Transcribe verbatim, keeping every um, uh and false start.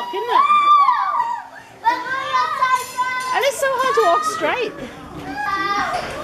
walk, isn't it? And it's so hard to walk straight.